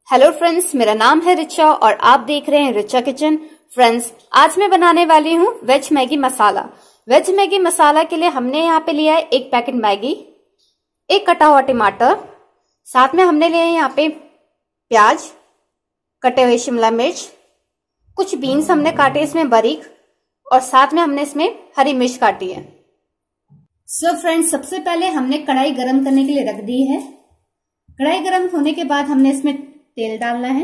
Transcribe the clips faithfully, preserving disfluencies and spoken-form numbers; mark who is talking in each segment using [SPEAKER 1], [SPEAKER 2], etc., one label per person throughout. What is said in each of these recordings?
[SPEAKER 1] Hello friends, मेरा नाम है रिचा और आप देख रहे हैं रिचा किचन। फ्रेंड्स, आज मैं बनाने वाली हूँ veg Maggi masala. Veg Maggi masala के लिए हमने यहाँ पे लिया है एक पैकेट मैगी, एक कटा हुआ टमाटर, साथ में हमने लिए यहाँ पे प्याज, कटे हुए शिमला मिर्च, कुछ बीन्स हमने काटे इसमें बारीक, और साथ में हमने इसमें हरी मिर्च काटी है। सो फ्रेंड्स, सबसे पहले हमने कढ़ाई गरम करने के लिए रख दी है। कढ़ाई गरम होने के बाद हमने इसमें तेल डालना है।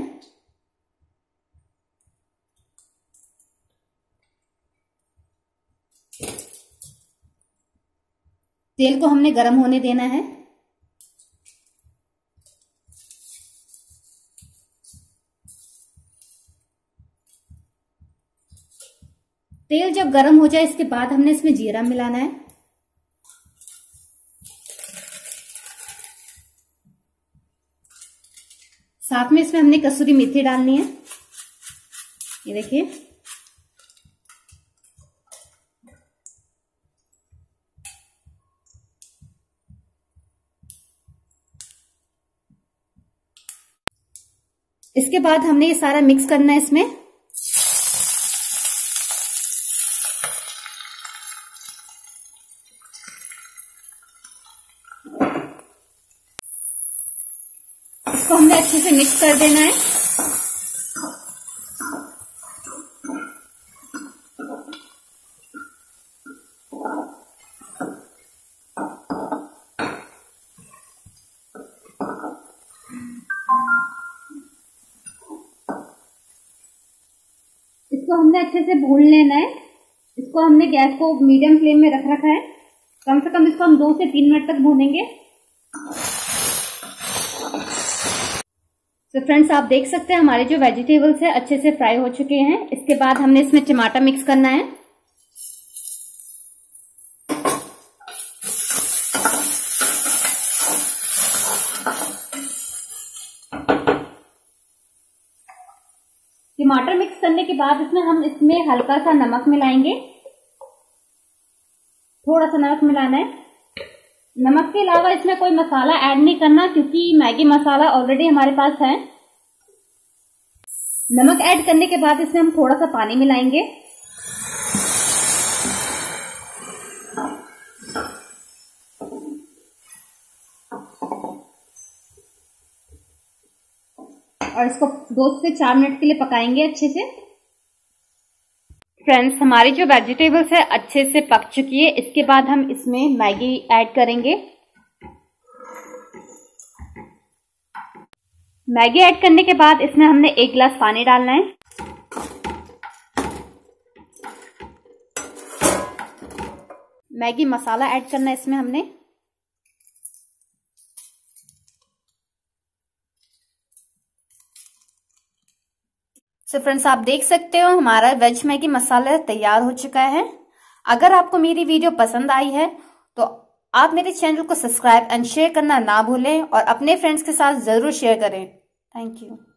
[SPEAKER 1] तेल को हमने गरम होने देना है। तेल जब गरम हो जाए इसके बाद हमने इसमें जीरा मिलाना है। साथ में इसमें हमने कसूरी मेथी डालनी है, ये देखिए। इसके बाद हमने ये सारा मिक्स करना है इसमें। इसको हमने अच्छे से मिक्स कर देना है। इसको हमने अच्छे से भून लेना है। इसको हमने गैस को मीडियम फ्लेम में रख रखा है। कम से कम इसको हम दो से तीन मिनट तक भूनेंगे। तो फ्रेंड्स, आप देख सकते हैं हमारे जो वेजिटेबल्स है अच्छे से फ्राई हो चुके हैं। इसके बाद हमने इसमें टमाटर मिक्स करना है। टमाटर मिक्स करने के बाद इसमें हम इसमें हल्का सा नमक मिलाएंगे। थोड़ा सा नमक मिलाना है। नमक के अलावा इसमें कोई मसाला ऐड नहीं करना, क्योंकि मैगी मसाला ऑलरेडी हमारे पास है। नमक ऐड करने के बाद इसमें हम थोड़ा सा पानी मिलाएंगे। और इसको दो से चार मिनट के लिए पकाएंगे अच्छे से। फ्रेंड्स, हमारी जो वेजिटेबल्स है अच्छे से पक चुकी है। इसके बाद हम इसमें मैगी ऐड करेंगे। मैगी ऐड करने के बाद इसमें हमने एक गिलास पानी डालना है। मैगी मसाला ऐड करना है इसमें हमने। सो फ्रेंड्स, आप देख सकते हो हमारा वेज मैगी मसाला तैयार हो चुका है। अगर आपको मेरी वीडियो पसंद आई है तो आप मेरे चैनल को सब्सक्राइब एंड शेयर करना ना भूलें और अपने फ्रेंड्स के साथ जरूर शेयर करें। Thank you.